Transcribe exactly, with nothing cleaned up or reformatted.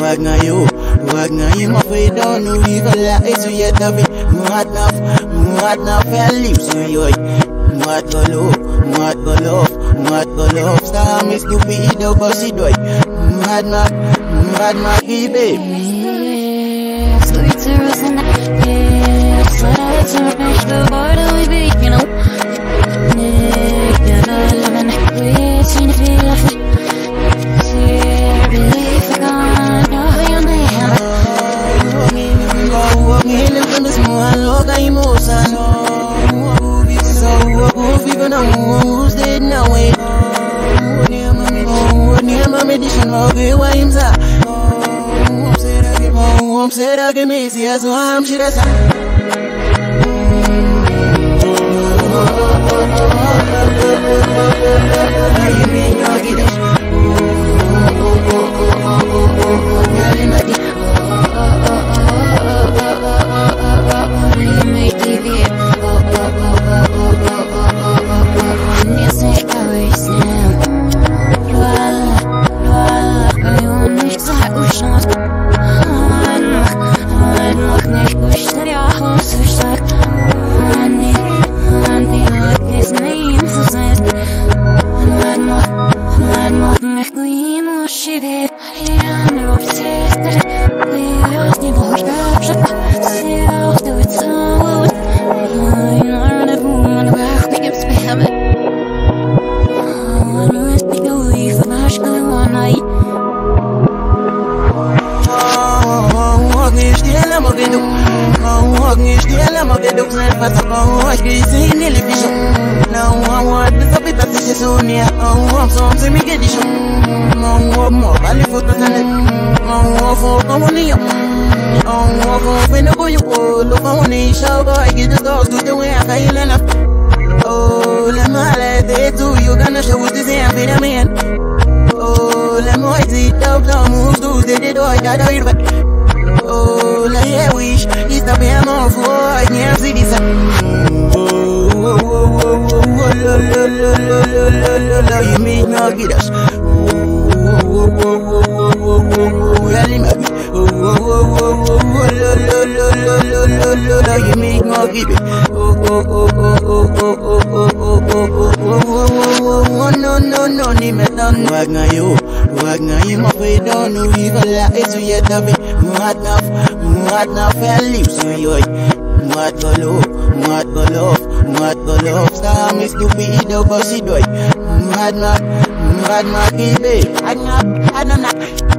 wag ngayon, wag ngayon mapaidaw no iwala iso yatabi muat na, muat na felip suyoy muat golo, muat golo, muat golo sa amis dupido basidoy muat na, muat na ibe sweet tears and yeah, slide to make the border we be, you know. Yeah, I love and we seem to be laughing. See, relief gone, no, you may have it. Walking in the small log, I'm also so even who's dead now. Near my medicine, I'll be wines up. I'm said I can miss you, so I'm sure that's oh, let me let it do you gonna show what this ain't for the man. Oh, let me wait it up, don't move, do the door, I gotta read back. Oh, let me wish, it's the bear more for I can't see this. Oh, oh, oh, oh, oh, lo, lo, lo, lo, lo, lo, lo, you make me get us. Oh, oh, oh, oh, oh, oh, oh, oh, yeah, let me oh, oh, oh, oh, oh, lo, lo, lo, lo, lo, lo, lo, you make me give it. Oh, oh, oh, oh, oh, oh, oh, oh, oh, oh, oh, oh, no, no, no, ni me dan wag ngayon, wag ngayon mapaidaw no iwala iso yatabi muat na, muat na felip suyoy muat golo, muat golo, muat golo sa amis dupido basidoy muat na, muat na ibe ano na, ano na